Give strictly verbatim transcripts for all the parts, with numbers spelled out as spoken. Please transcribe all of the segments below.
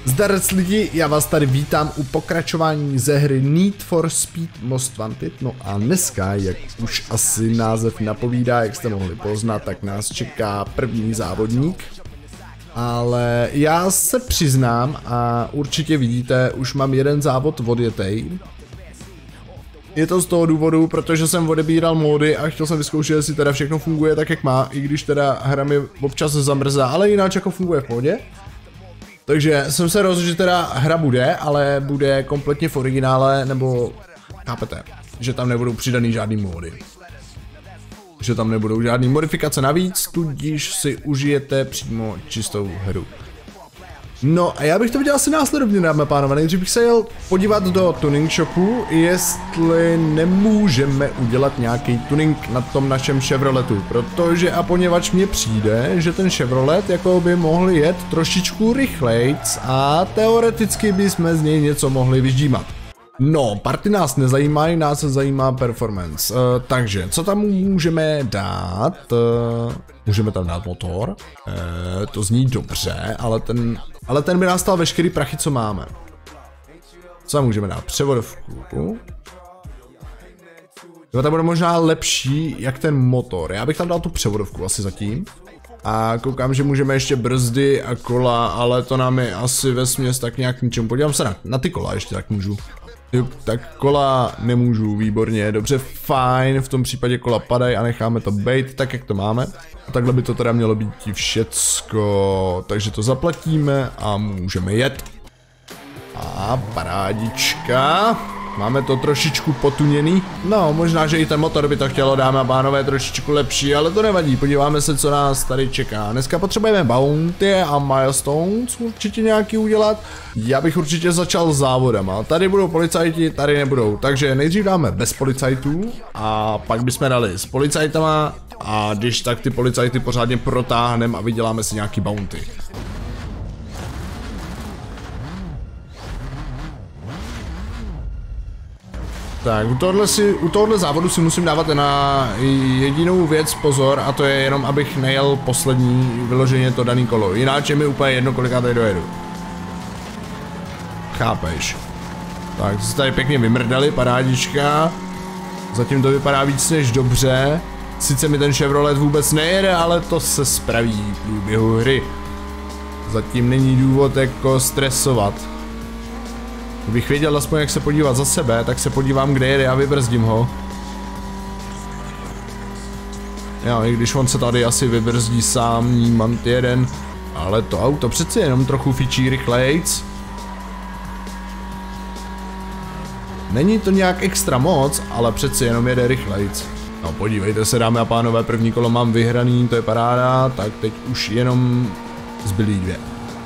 Zdarec lidi, já vás tady vítám u pokračování ze hry Need for Speed Most Wanted. No a dneska, jak už asi název napovídá, jak jste mohli poznat, tak nás čeká první závodník. Ale já se přiznám a určitě vidíte, už mám jeden závod odjetej. Je to z toho důvodu, protože jsem odebíral módy a chtěl jsem vyzkoušet, jestli teda všechno funguje tak, jak má, i když teda hra mi občas zamrzá, ale jinak jako funguje v pohodě. Takže jsem se rozhodl, že teda hra bude, ale bude kompletně v originále, nebo chápete, že tam nebudou přidaný žádný módy. Že tam nebudou žádný modifikace navíc, tudíž si užijete přímo čistou hru. No a já bych to viděl asi následovně, dámy a pánové. Nejdřív bych se jel podívat do tuning shopu, jestli nemůžeme udělat nějaký tuning na tom našem Chevroletu, protože a poněvadž mně přijde, že ten Chevrolet jako by mohl jet trošičku rychlejc a teoreticky bychom z něj něco mohli vyždímat. No, party nás nezajímají, nás zajímá performance. Uh, takže, co tam můžeme dát? Uh, můžeme tam dát motor. Uh, to zní dobře, ale ten, ale ten by nás stal veškerý prachy, co máme. Co můžeme dát? Převodovku. To bude možná lepší, jak ten motor. Já bych tam dal tu převodovku asi zatím. A koukám, že můžeme ještě brzdy a kola, ale to nám je asi vesměs tak nějak ničemu. Podívám se na, na ty kola ještě, tak můžu. Jo, tak kola nemůžu, výborně, dobře, fajn, v tom případě kola padají a necháme to bejt tak, jak to máme. A takhle by to teda mělo být všecko, takže to zaplatíme a můžeme jet. A parádička. Máme to trošičku potuněný. No, možná, že i ten motor by to chtělo, dámy a pánové, trošičku lepší, ale to nevadí, podíváme se, co nás tady čeká. Dneska potřebujeme bounty a milestones určitě nějaký udělat. Já bych určitě začal s závodama. Tady budou policajti, tady nebudou, takže nejdřív dáme bez policajtů a pak bychom dali s policajtama a když tak ty policajty pořádně protáhneme a vyděláme si nějaký bounty. Tak, u tohohle, si, u tohohle závodu si musím dávat na jedinou věc pozor, a to je jenom, abych nejel poslední vyloženě to daný kolo. Jináč je mi úplně jedno, koliká tady dojedu. Chápeš. Tak, se tady pěkně vymrdali, parádička. Zatím to vypadá víc než dobře. Sice mi ten Chevrolet vůbec nejede, ale to se spraví v průběhu hry. Zatím není důvod jako stresovat. Kdybych věděl aspoň, jak se podívat za sebe, tak se podívám, kde jede a vybrzdím ho. Jo, i když on se tady asi vybrzdí sám, nímant jeden. Ale to auto přeci jenom trochu fičí rychlejc. Není to nějak extra moc, ale přeci jenom jede rychlejc. No podívejte se, dámy a pánové, první kolo mám vyhraný, to je paráda, tak teď už jenom zbylý dvě.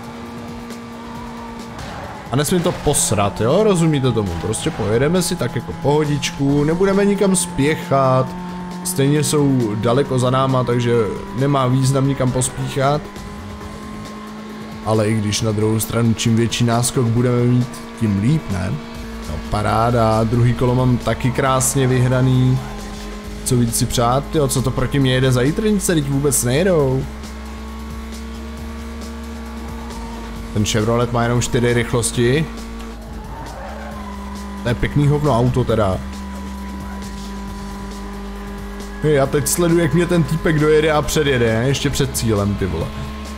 A nesmím to posrat, jo, rozumíte tomu, prostě pojedeme si tak jako pohodičku, nebudeme nikam spěchat, stejně jsou daleko za náma, takže nemá význam nikam pospíchat. Ale i když na druhou stranu, čím větší náskok budeme mít, tím líp, ne? No paráda, druhý kolo mám taky krásně vyhraný. Co víc si přát, jo, co to proti mě jede za jitrnice, teď vůbec nejedou. Ten Chevrolet má jenom čtyři rychlosti. To je pěkný hovno auto teda. Já teď sleduji, jak mě ten týpek dojede a předjede, ne? Ještě před cílem, ty vole.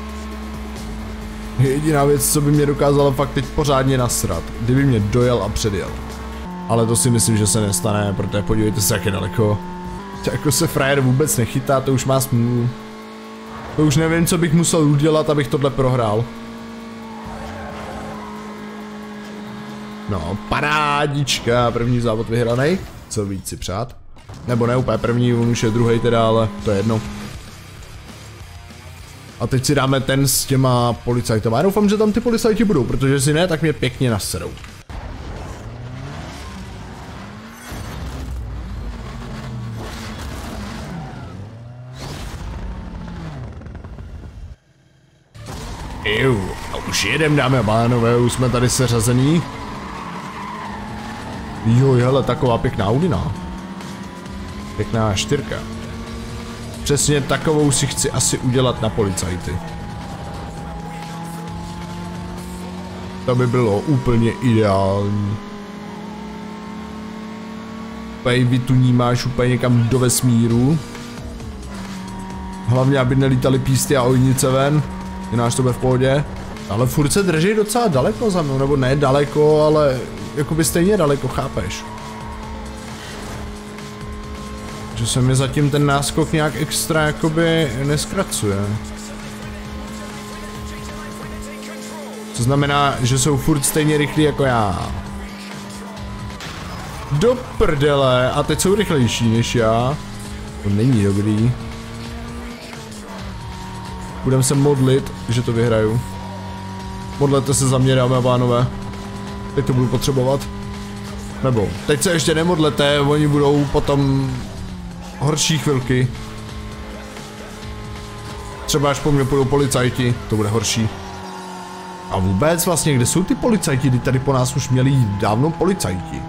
Jediná věc, co by mě dokázalo fakt teď pořádně nasrat, kdyby mě dojel a předjel. Ale to si myslím, že se nestane, protože podívejte se, jak je daleko. Jako se frajer vůbec nechytá, to už má smůlu. To už nevím, co bych musel udělat, abych tohle prohrál. No, parádička, první závod vyhranej. Co víc si přát? Nebo ne úplně první, on už je druhej teda, ale to je jedno. A teď si dáme ten s těma policajtama. Já doufám, že tam ty policajti budou, protože si ne, tak mě pěkně naserou. Iu, a už jedem, dámy a pánové, už jsme tady seřazený. Jo, hele, taková pěkná Audina. Pěkná čtyřka. Přesně takovou si chci asi udělat na policajty. To by bylo úplně ideální. Úplně vytuní máš úplně někam do vesmíru. Hlavně, aby nelítali písty a ojnice ven. Jináč to bude v pohodě. Ale furt se drží docela daleko za mnou, nebo ne daleko, ale jakoby stejně daleko, chápeš? Že se mi zatím ten náskok nějak extra jakoby neskracuje. To znamená, že jsou furt stejně rychlí jako já. Do prdele, a teď jsou rychlejší než já. To není dobrý. Budem se modlit, že to vyhraju. Modlete se za mě, dámy a pánové. Teď to budu potřebovat. Nebo, teď se ještě nemodlete, oni budou potom horší chvilky. Třeba až po mně půjdou policajti, to bude horší. A vůbec vlastně, kde jsou ty policajti? Kdy tady po nás už měli jít dávno policajti.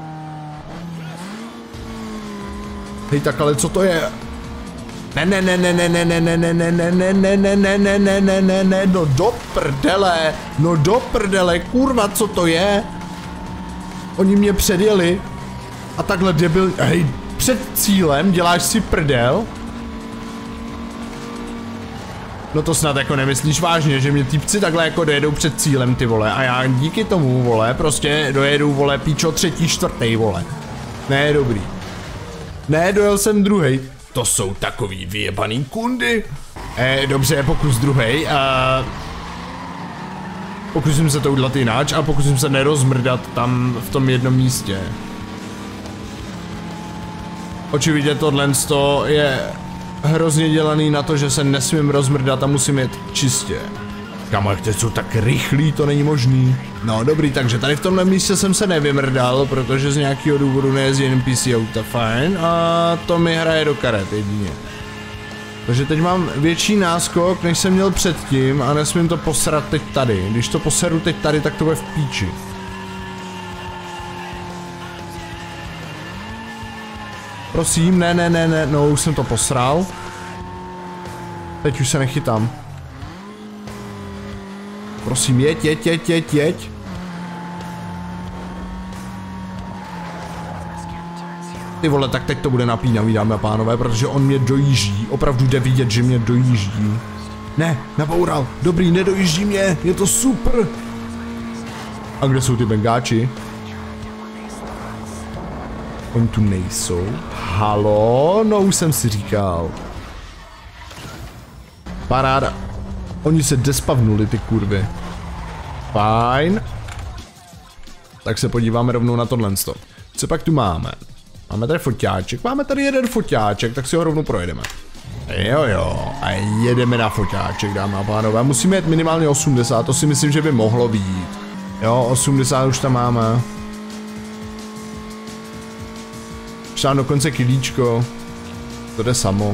Hej, tak ale co to je? Ne, ne, ne, ne, ne, ne, ne, ne, ne, ne, ne, ne, ne, ne, ne, ne, ne, ne, ne, no do prdele, no do prdele, kurva, co to je? Oni mě předjeli a takhle debil, hej, před cílem děláš si prdel? No to snad jako nemyslíš vážně, že mě týpci takhle jako dojedou před cílem, ty vole, a já díky tomu, vole, prostě dojedu, vole, píčo třetí, čtvrtý, vole. Ne, dobrý. Ne, dojel jsem druhej. To jsou takový vyjebaný kundy. Eh, dobře, pokus druhej. Uh, pokusím se to udělat jináč a pokusím se nerozmrdat tam v tom jednom místě. Očividně tohle je hrozně dělaný na to, že se nesmím rozmrdat a musím jet čistě. Kamo, jak jsou tak rychlí, to není možný. No dobrý, takže tady v tomhle místě jsem se nevymrdal, protože z nějakého důvodu nejezdí N P C auta, fajn, a to mi hraje do karet jedině. Takže teď mám větší náskok, než jsem měl předtím a nesmím to posrat teď tady. Když to poseru teď tady, tak to bude v píči. Prosím, ne, ne, ne, ne, no už jsem to posral. Teď už se nechytám. Prosím, jeď, jeď, jeď, jeď, jeď. Ty vole, tak teď to bude napínavý, dámy a pánové, protože on mě dojíždí. Opravdu jde vidět, že mě dojíždí. Ne, naboural. Dobrý, nedojíždí mě, je to super. A kde jsou ty bengáči? Oni tu nejsou. Halo, no už jsem si říkal. Paráda. Oni se despavnuli, ty kurvy. Fajn. Tak se podíváme rovnou na tohle. Co pak tu máme? Máme tady foťáček, máme tady jeden foťáček, tak si ho rovnou projedeme. Jo jo, a jedeme na foťáček, dámy a pánové. Musíme jet minimálně osmdesát, to si myslím, že by mohlo být. Jo, osmdesát už tam máme. Už tam dokonce kilíčko. To jde samo.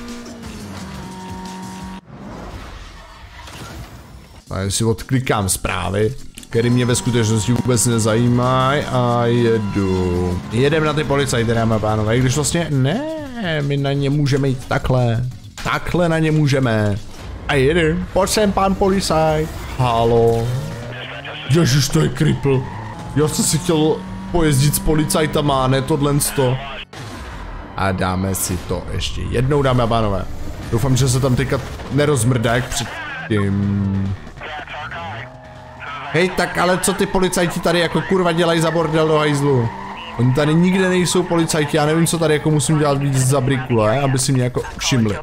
A si odklikám zprávy, které mě ve skutečnosti vůbec nezajímají a jedu. Jedem na ty policajty, dámy a pánové, když vlastně ne, my na ně můžeme jít takhle. Takhle na ně můžeme. A jedem, pojď sem pán policajt. Halo. Ježiš, to je kripl. Já jsem si chtěl pojezdit s policajtama, ne tohle sto. A dáme si to ještě jednou, dámy a pánové. Doufám, že se tam teďka nerozmrdá jak předtím. Hej, tak ale co ty policajti tady jako kurva dělají za bordel do hajzlu? Oni tady nikde nejsou policajti, já nevím, co tady jako musím dělat víc za brikule, aby si mě jako všimli.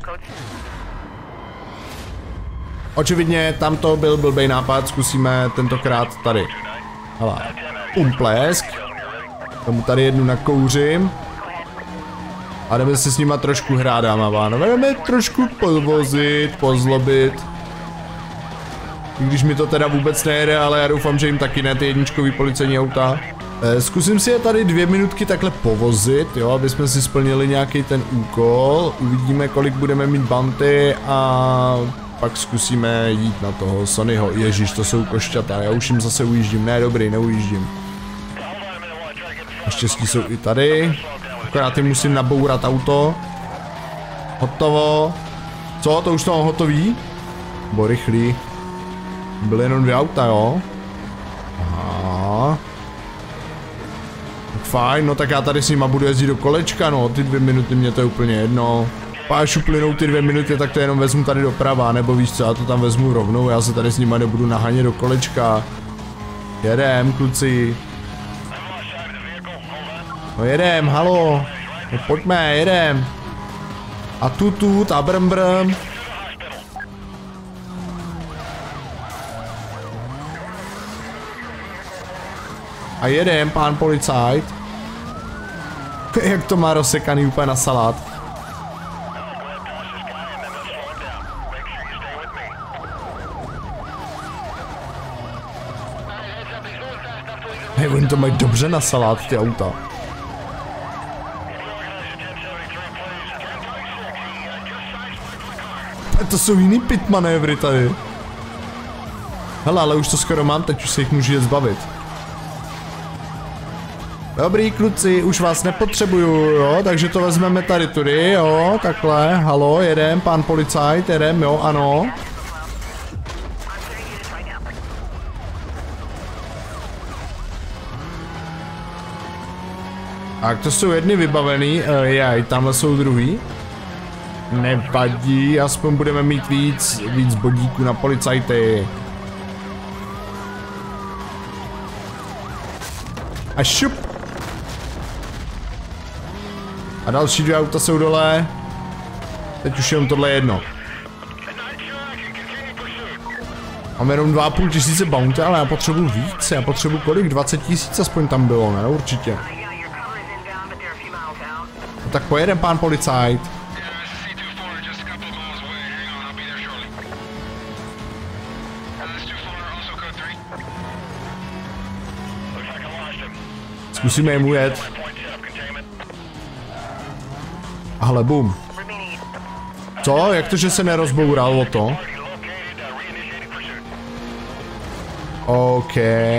Očividně tam to byl blbej nápad, zkusíme tentokrát tady. Hele, umplesk. Tomu tady jednu nakouřím. A jdeme si s nima trošku hrát, dámy a pánové. Jdeme trošku podvozit, pozlobit. I když mi to teda vůbec nejde, ale já doufám, že jim taky ne ty jedničkový policejní auta. E, zkusím si je tady dvě minutky takhle povozit, jo, aby jsme si splnili nějaký ten úkol. Uvidíme, kolik budeme mít bounty a pak zkusíme jít na toho Sonnyho. Ježíš, to jsou košťata, já už jim zase ujíždím. Ne, dobrý, neujíždím. Naštěstí jsou i tady. Akorát jim musím nabourat auto. Hotovo. Co, to už to hotový? Bo rychlý. Byly jenom dvě auta, jo? fajn, no tak já tady s nima budu jezdit do kolečka, no, ty dvě minuty mě to je úplně jedno. Až uplynou ty dvě minuty, tak to jenom vezmu tady doprava, nebo víš co, já to tam vezmu rovnou, já se tady s nima nebudu nahánět do kolečka. Jedem, kluci. No jedem, halo. No pojďme, jedem. A tu tu, a brm brm. A jedem, pán policajt. Jak to má rozsekaný úplně na salát. Hej, oni to mají dobře na salát, ty auta. To jsou jiný pit manévry tady. Hele, ale už to skoro mám, teď už se jich můžu jet zbavit. Dobrý kluci, už vás nepotřebuju, jo, takže to vezmeme tady tudy, jo, takhle, halo, jedem, pán policajt, jedem, jo, ano. Tak to jsou jedny vybavený, uh, jaj, tamhle jsou druhý. Nevadí, aspoň budeme mít víc, víc bodíků na policajty. A šup. A další dvě auta jsou dole. Teď už jenom tohle jedno. Mám jenom dva a půl tisíce bounty, ale já potřebuji víc, já potřebuji kolik? dvacet tisíc aspoň tam bylo, ne? Určitě. No tak pojedem, pán policajt. Zkusíme jim ujet. Ahle, bum. Co? Jak to, že se nerozbouralo to? OK.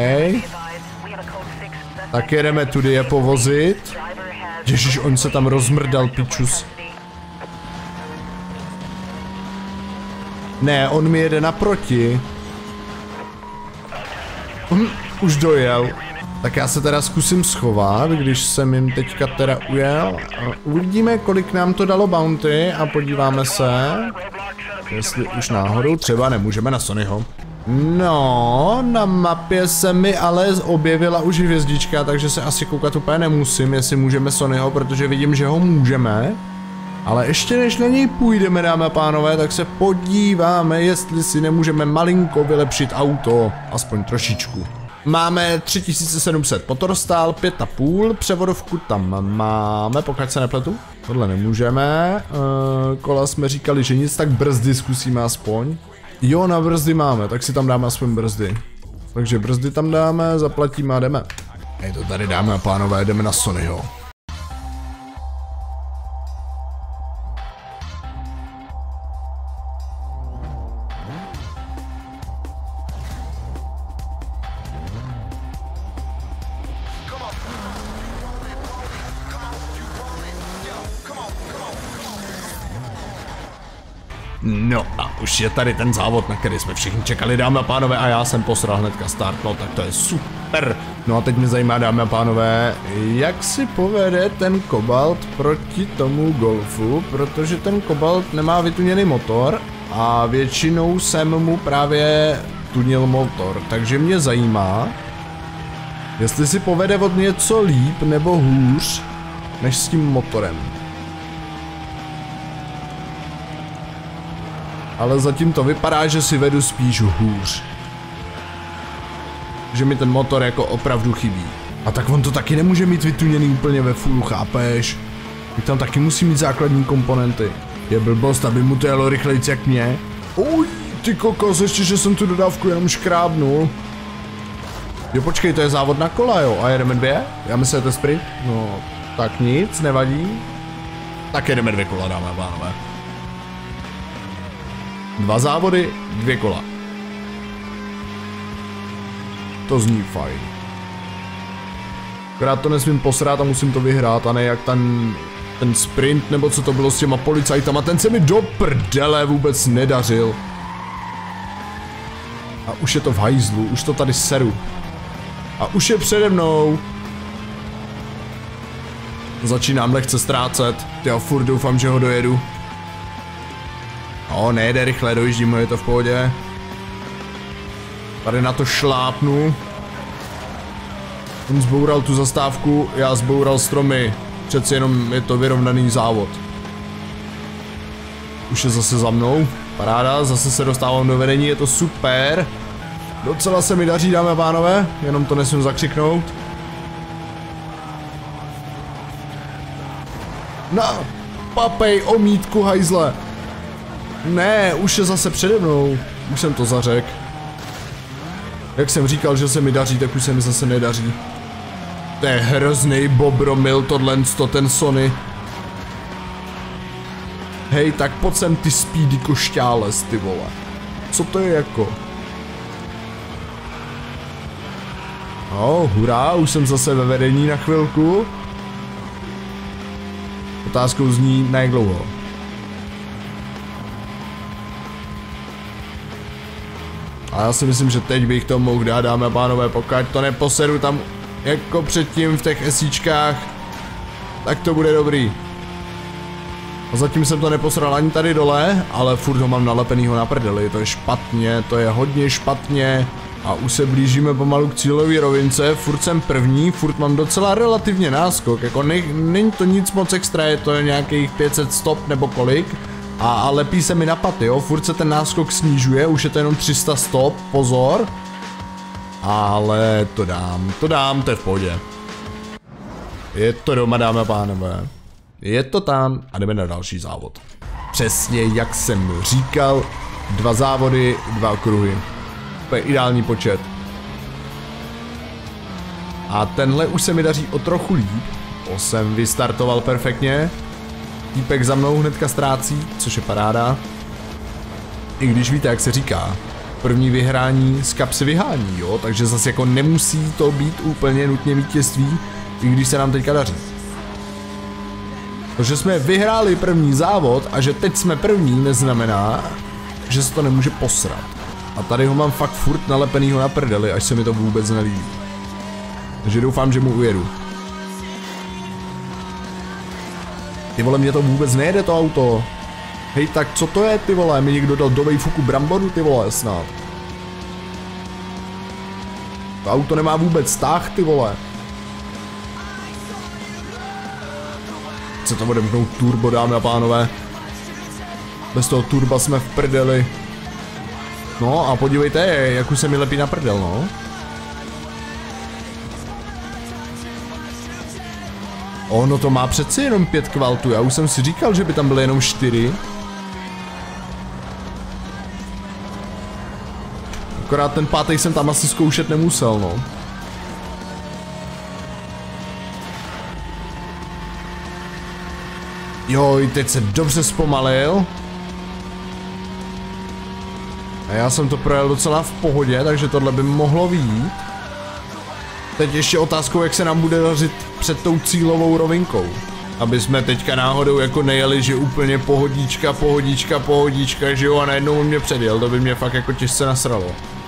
Tak jedeme tudy je povozit. Ježiš, on se tam rozmrdal, pičus. Ne, on mi jede naproti. Hm, už dojel. Tak já se teda zkusím schovat, když jsem jim teďka teda ujel. Uvidíme, kolik nám to dalo bounty a podíváme se, jestli už náhodou třeba nemůžeme na Sonnyho. No, na mapě se mi ale objevila už hvězdička, takže se asi koukat úplně nemusím, jestli můžeme Sonnyho, protože vidím, že ho můžeme. Ale ještě než na něj půjdeme, dámy a pánové, tak se podíváme, jestli si nemůžeme malinko vylepšit auto, aspoň trošičku. Máme tři tisíce sedm set motorstál, pět a půl, převodovku tam máme, pokud se nepletu. Tohle nemůžeme, e, kola jsme říkali, že nic, tak brzdy zkusíme aspoň. Jo, na brzdy máme, tak si tam dáme aspoň brzdy. Takže brzdy tam dáme, zaplatíme a jdeme. Hej, to tady dáme a pánové, jdeme na Sonnyho. No a už je tady ten závod, na který jsme všichni čekali, dámy a pánové, a já jsem posral hnedka start, no tak to je super. No a teď mě zajímá, dámy a pánové, jak si povede ten Kobalt proti tomu Golfu, protože ten Kobalt nemá vytuněný motor a většinou jsem mu právě tunil motor, takže mě zajímá, jestli si povede od něco líp nebo hůř, než s tím motorem. Ale zatím to vypadá, že si vedu spíš hůř. Že mi ten motor jako opravdu chybí. A tak on to taky nemůže mít vytuněný úplně ve fullu, chápeš? My tam taky musí mít základní komponenty. Je blbost, aby mu to jelo rychlejc jak mě. Uj, ty kokos, ještě, že jsem tu dodávku jenom škrábnul. Jo, počkej, to je závod na kola, jo, a jedeme dvě? Já myslím, že to je sprint. No, tak nic, nevadí. Tak jedeme dvě kola, dáme a pánové. Dva závody, dvě kola. To zní fajn. Akorát to nesmím posrát a musím to vyhrát, a ne jak ten, ten sprint, nebo co to bylo s těma policajtama, ten se mi do prdele vůbec nedařil. A už je to v hajzlu, už to tady seru. A už je přede mnou. Začínám lehce ztrácet. Já furt doufám, že ho dojedu. O, nejde rychle, dojíždím, je to v pohodě. Tady na to šlápnu. On zboural tu zastávku, já zboural stromy. Přeci jenom je to vyrovnaný závod. Už je zase za mnou. Paráda, zase se dostávám do vedení, je to super. Docela se mi daří, dámy a pánové, jenom to nesmím zakřiknout. Na, papej, omítku, hajzle. Ne, už je zase přede mnou. Už jsem to zařekl. Jak jsem říkal, že se mi daří, tak už se mi zase nedaří. To je hrozný bobromil, tohle, ten Sony. Hej, tak pojď sem ty speedy košťáles, ty vole. Co to je jako? No, hurá, už jsem zase ve vedení na chvilku. Otázkou zní, na jak dlouho. A já si myslím, že teď bych to mohl dát, dámy a pánové, pokud to neposedu tam jako předtím v těch esíčkách, tak to bude dobrý. A zatím jsem to neposral ani tady dole, ale furt ho mám nalepenýho na prdeli, to je špatně, to je hodně špatně. A už se blížíme pomalu k cílové rovince, furt jsem první, furt mám docela relativně náskok, jako ne, není to nic moc extra, je to nějakých pět set stop nebo kolik. A, a lepí se mi na paty, jo, furt se ten náskok snižuje, už je to jenom tři sta stop, pozor. Ale to dám, to dám, to je v pohodě. Je to doma, dámy a pánové. Je to tam a jdeme na další závod. Přesně jak jsem říkal, dva závody, dva okruhy. To je ideální počet. A tenhle už se mi daří o trochu líp. To jsem vystartoval perfektně. Týpek za mnou hnedka ztrácí, což je paráda. I když víte, jak se říká, první vyhrání z kapsy vyhání, jo? Takže zase jako nemusí to být úplně nutně vítězství, i když se nám teďka daří. To, že jsme vyhráli první závod a že teď jsme první, neznamená, že se to nemůže posrat. A tady ho mám fakt furt nalepenýho na prdeli, až se mi to vůbec nelíbí. Takže doufám, že mu ujedu. Ty vole, mě to vůbec nejede to auto. Hej, tak co to je, ty vole? Mi někdo dal do vejfuku bramboru, ty vole, snad. To auto nemá vůbec tah, ty vole. Chce to odemknout turbo, dámy a pánové. Bez toho turba jsme v prdeli. No a podívejte, jak už se mi lepí na prdel, no. Ono to má přeci jenom pět kvaltů, já už jsem si říkal, že by tam byly jenom čtyři. Akorát ten pátý jsem tam asi zkoušet nemusel, no. Jo, teď se dobře zpomalil. A já jsem to projel docela v pohodě, takže tohle by mohlo vyjít. Teď ještě otázkou, jak se nám bude dařit před tou cílovou rovinkou. Aby jsme teďka náhodou jako nejeli, že úplně pohodička, pohodička, pohodička, že jo, a najednou on mě předjel, to by mě fakt jako těžce nasralo.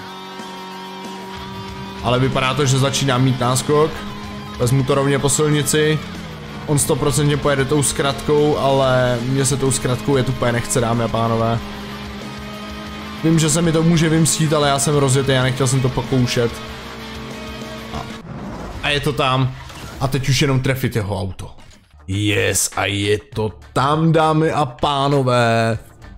Ale vypadá to, že začíná mít náskok. Vezmu to rovně po silnici. On sto procent pojede tou zkratkou, ale mně se tou zkratkou jet úplně nechce, dámy a pánové. Vím, že se mi to může vymstít, ale já jsem rozjetý, já nechtěl jsem to pokoušet. A, a je to tam. A teď už jenom trefit jeho auto. Yes, a je to tam, dámy a pánové.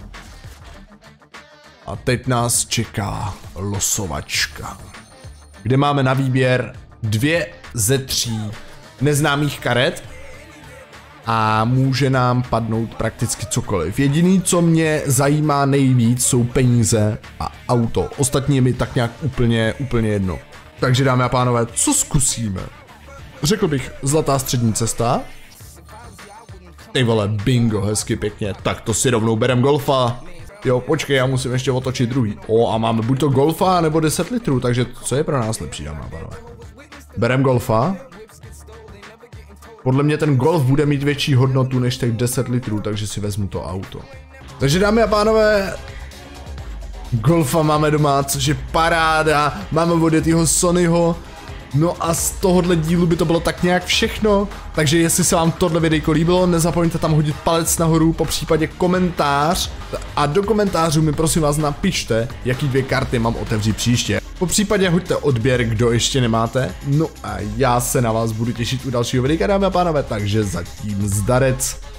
A teď nás čeká losovačka, kde máme na výběr dvě ze tří neznámých karet. A může nám padnout prakticky cokoliv. Jediný, co mě zajímá nejvíc, jsou peníze a auto. Ostatní je mi tak nějak úplně, úplně jedno. Takže dámy a pánové, co zkusíme? Řekl bych, zlatá střední cesta. Ty vole, bingo, hezky pěkně. Tak to si rovnou berem golfa. Jo, počkej, já musím ještě otočit druhý. O, a máme buď to golfa, nebo deset litrů, takže co je pro nás lepší, dámy a pánové? Berem golfa. Podle mě ten golf bude mít větší hodnotu než těch deset litrů, takže si vezmu to auto. Takže dámy a pánové, golfa máme doma, což je paráda. Máme odjetýho Sonyho. No a z tohohle dílu by to bylo tak nějak všechno, takže jestli se vám tohle videjko líbilo, nezapomeňte tam hodit palec nahoru, po případě komentář a do komentářů mi prosím vás napište, jaký dvě karty mám otevřít příště. Po případě hoďte odběr, kdo ještě nemáte, no a já se na vás budu těšit u dalšího videa, dámy a pánové, takže zatím zdarec.